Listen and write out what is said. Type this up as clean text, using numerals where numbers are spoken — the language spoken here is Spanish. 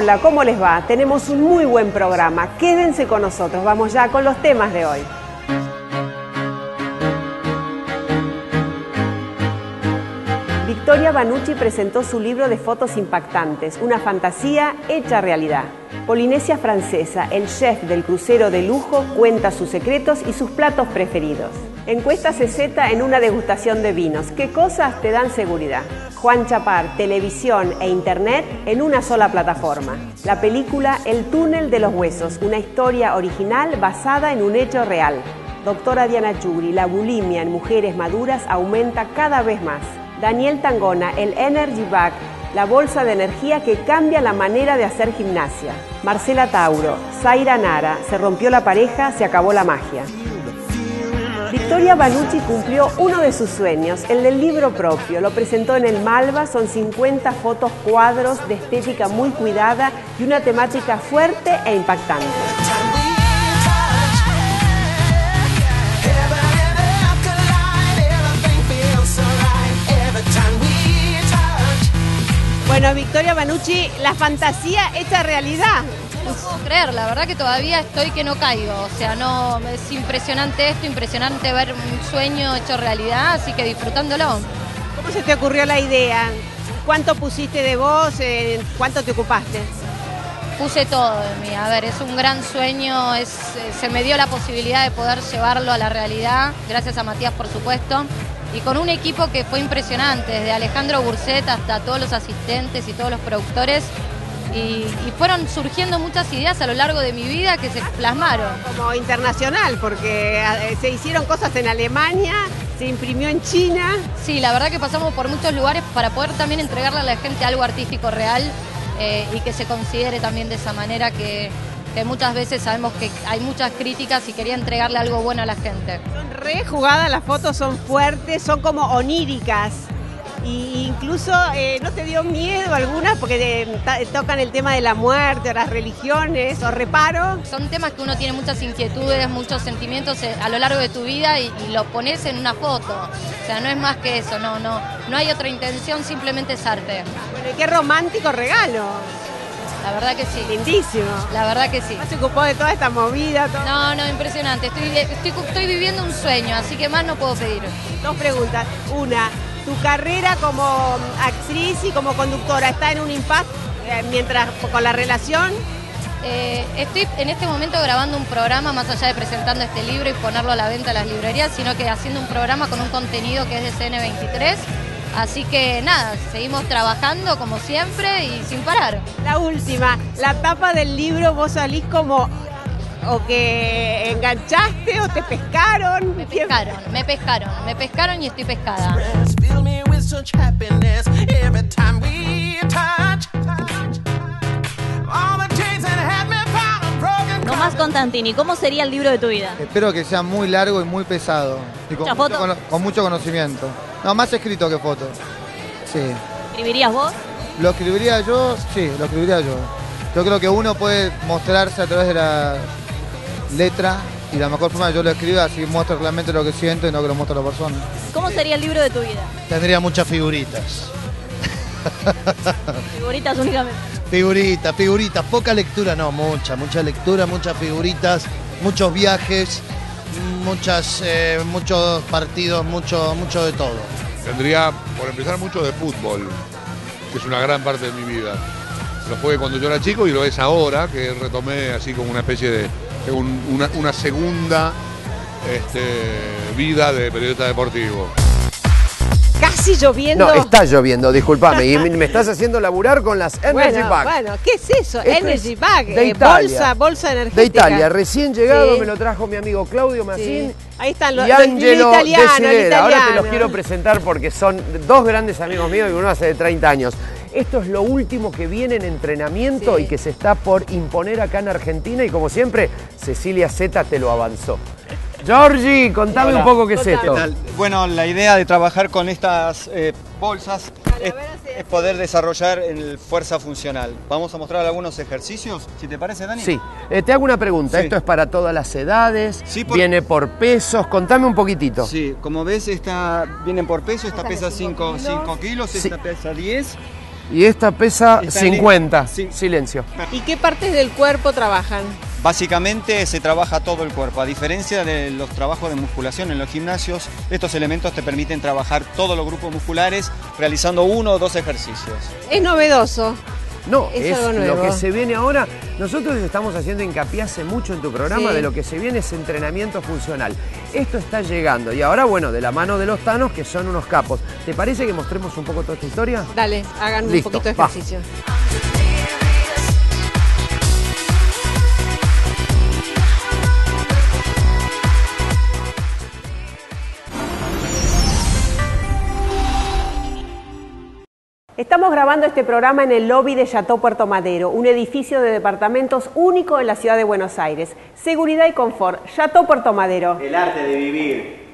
Hola, ¿cómo les va? Tenemos un muy buen programa. Quédense con nosotros. Vamos ya con los temas de hoy. Victoria Banucci presentó su libro de fotos impactantes, una fantasía hecha realidad. Polinesia Francesa, el chef del crucero de lujo, cuenta sus secretos y sus platos preferidos. Encuesta CZ en una degustación de vinos. ¿Qué cosas te dan seguridad? Juan Chapar, televisión e internet en una sola plataforma. La película El túnel de los huesos, una historia original basada en un hecho real. Doctora Diana Chugri, la bulimia en mujeres maduras aumenta cada vez más. Daniel Tangona, el Energy Bag, la bolsa de energía que cambia la manera de hacer gimnasia. Marcela Tauro, Zaira Nara, se rompió la pareja, se acabó la magia. Victoria Banucci cumplió uno de sus sueños, el del libro propio. Lo presentó en el Malva, son 50 fotos cuadros de estética muy cuidada y una temática fuerte e impactante. Bueno, Victoria Banucci, la fantasía hecha realidad. No puedo creer, la verdad que todavía estoy que no caigo, o sea, no, es impresionante esto, impresionante ver un sueño hecho realidad, así que disfrutándolo. ¿Cómo se te ocurrió la idea? ¿Cuánto pusiste de vos? ¿Cuánto te ocupaste? Puse todo de mí, a ver, es un gran sueño, se me dio la posibilidad de poder llevarlo a la realidad, gracias a Matías por supuesto, y con un equipo que fue impresionante, desde Alejandro Burset hasta todos los asistentes y todos los productores. Y fueron surgiendo muchas ideas a lo largo de mi vida que se plasmaron. Como internacional, porque se hicieron cosas en Alemania, se imprimió en China. Sí, la verdad que pasamos por muchos lugares para poder también entregarle a la gente algo artístico real y que se considere también de esa manera que muchas veces sabemos que hay muchas críticas y quería entregarle algo bueno a la gente. Son re jugadas, las fotos son fuertes, son como oníricas. Y incluso ¿no te dio miedo algunas? Porque tocan el tema de la muerte, o las religiones, o reparo. Son temas que uno tiene muchas inquietudes, muchos sentimientos a lo largo de tu vida y lo pones en una foto. O sea, no es más que eso, no hay otra intención, simplemente es arte. Bueno, y qué romántico regalo. La verdad que sí. Lindísimo. La verdad que sí. ¿No se ocupó de toda esta movida? No, impresionante. Estoy viviendo un sueño, así que más no puedo pedir. Dos preguntas. Una, tu carrera como actriz y como conductora, ¿está en un impasse mientras con la relación? Estoy en este momento grabando un programa, más allá de presentando este libro y ponerlo a la venta en las librerías, sino que haciendo un programa con un contenido que es de CN23. Así que nada, seguimos trabajando como siempre y sin parar. La última, la tapa del libro, vos salís como o que enganchaste o te pescaron. Me pescaron y estoy pescada. Tomás Constantini, ¿cómo sería el libro de tu vida? Espero que sea muy largo y muy pesado. Y con mucho conocimiento. No, más escrito que foto. Sí. ¿Escribirías vos? ¿Lo escribiría yo? Sí, lo escribiría yo. Yo creo que uno puede mostrarse a través de la letra y la mejor forma que yo lo escriba, así muestro realmente lo que siento y no que lo muestre a la persona. ¿Cómo sería el libro de tu vida? Tendría muchas figuritas. Figuritas únicamente. Figuritas, poca lectura, no, mucha lectura, muchas figuritas, muchos viajes, muchos partidos, mucho de todo. Tendría, por empezar, mucho de fútbol, que es una gran parte de mi vida. Lo fue cuando yo era chico y lo es ahora, que retomé así como una especie de una segunda vida de periodista deportivo. Casi lloviendo. No, está lloviendo, discúlpame. Y me estás haciendo laburar con las Energy Bag. Bueno, ¿qué es eso? Esto Energy es Bag, de Italia. bolsa energética. De Italia, recién llegado, Sí. me lo trajo mi amigo Claudio Massín. Sí. Ahí están los Y Angelo italiano. Desidera. Ahora te los quiero presentar porque son dos grandes amigos míos y uno hace de 30 años. Esto es lo último que viene en entrenamiento Sí. y que se está por imponer acá en Argentina y como siempre, Cecilia Zeta te lo avanzó. Giorgi, contame un poco qué es esto. ¿Qué tal? Bueno, la idea de trabajar con estas bolsas es poder desarrollar fuerza funcional. Vamos a mostrar algunos ejercicios, si te parece, Dani. Sí, te hago una pregunta. Sí. ¿Esto es para todas las edades? Sí, ¿Viene por pesos? Contame un poquitito. Sí, como ves, esta viene por peso, esta pesa 5 kilos, Sí. esta pesa 10. Y esta pesa Está 50. sí. Silencio. ¿Y qué partes del cuerpo trabajan? Básicamente se trabaja todo el cuerpo. A diferencia de los trabajos de musculación en los gimnasios, estos elementos te permiten trabajar todos los grupos musculares realizando 1 o 2 ejercicios. Es novedoso. No, Es es algo nuevo. lo que se viene ahora. Nosotros estamos haciendo hincapié hace mucho en tu programa Sí. de lo que se viene es entrenamiento funcional. Esto está llegando y ahora, bueno, de la mano de los Thanos, que son unos capos. ¿Te parece que mostremos un poco toda esta historia? Dale, hagan Listo, un poquito de va. ejercicio. Estamos grabando este programa en el lobby de Chateau Puerto Madero, un edificio de departamentos único en la ciudad de Buenos Aires. Seguridad y confort. Chateau Puerto Madero. El arte de vivir.